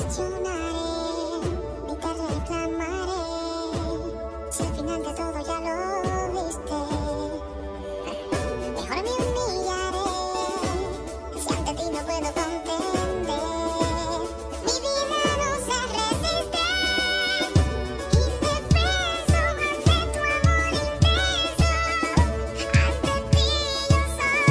cuestionaré, ni te reclamaré, si al final de todo ya lo viste. Mejor me humillaré, si ante ti no puedo contender. Mi vida no se resiste, indefenso ante tu amor intenso. Ante ti yo soy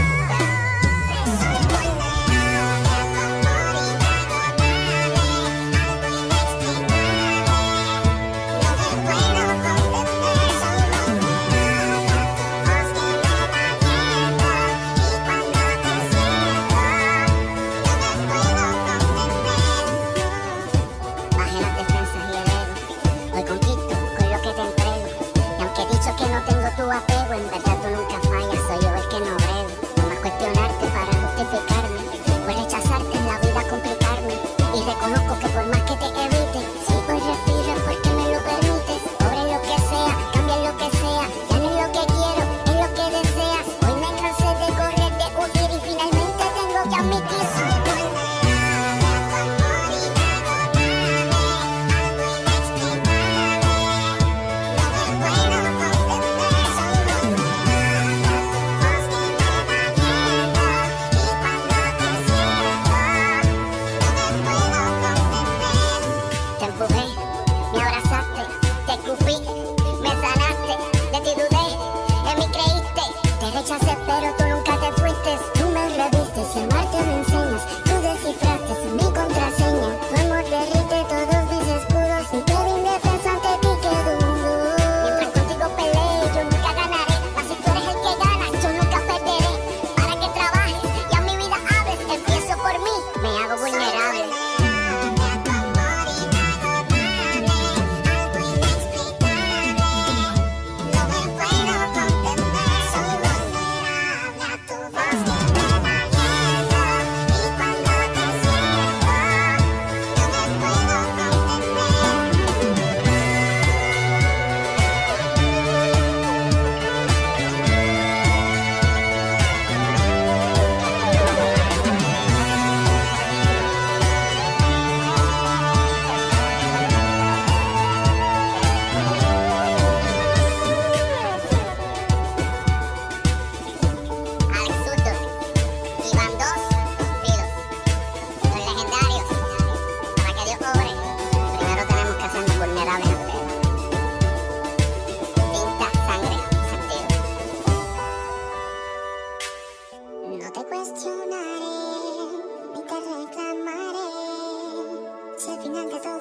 vulnerable a tu amor inagotable, algo inexplicable. No me puedo contener, soy vulnerable a tu voz que me da aliento. Y cuando te siento, no me puedo contener. Bajé las defensas y el ego, hoy conquisto con lo que te entrego. Y aunque he dicho que no tengo tu apego, en verdad tú nunca fallas, soy yo el que no brego. No más cuestionarte para justificarme, pues rechazarte en la vida complicarme. Y reconozco que por más que te evite, sigo y respiro porque me lo permites. Sobre lo que sea, cambia lo que sea, ya no es lo que quiero, es lo que deseas. Hoy me cansé de correr, de huir y finalmente tengo que admitir soy vulnerable a tu amor inagotable, algo inexplicable. No me puedo contener, soy vulnerable a tu voz que me da aliento. Y cuando te siento, no me puedo contener. Te empujé, me abrazaste, te escupí, me sanaste, de ti dudé, en mí creíste. Te rechacé pero tú nunca te fuiste. Tú me reviste, si amarte me enseñas. Tú descifraste mi contraseña. Tu amor derrite todos mis escudos y quedé indefenso ante ti, quedo un duro. Mientras contigo peleé, yo nunca ganaré. Mas si tú eres el que ganas, yo nunca perderé. Para que trabajes y a mi vida hables, empiezo por mí, me hago vulnerable. A tu amor inagotable, algo inexplicable. No me puedo contener, soy vulnerable a tu voz que me da aliento. Y cuando te siento, no me puedo contener. Alex Zurdo, Iván Dos, Filos, los legendarios. Para que Dios obre, primero tenemos que hacernos vulnerables ante Él. Tinta, sangre, sentido. No te cuestionaré, ni te reclamaré, si al final de todo